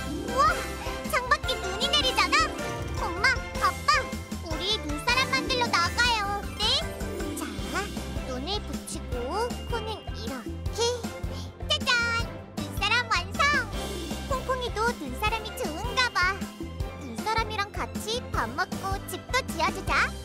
우와! 창밖에 눈이 내리잖아! 엄마, 아빠! 우리 눈사람 만들러 나가요! 네? 자, 눈을 붙이고 코는 이렇게! 짜잔! 눈사람 완성! 콩콩이도 눈사람이 좋은가 봐! 눈사람이랑 같이 밥 먹고 집도 지어주자!